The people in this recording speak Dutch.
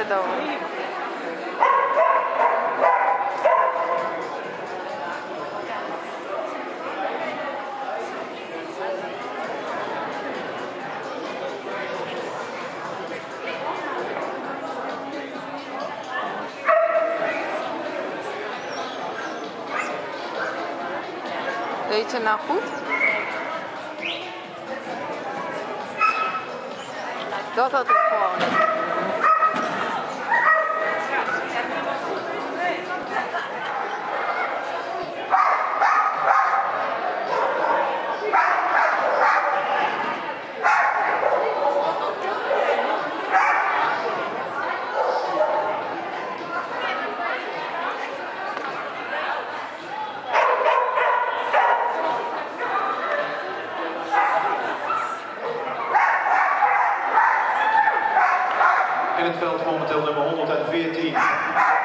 het over. Deed je nou goed? Dat had ik gewoon niet. In het veld momenteel nummer 114.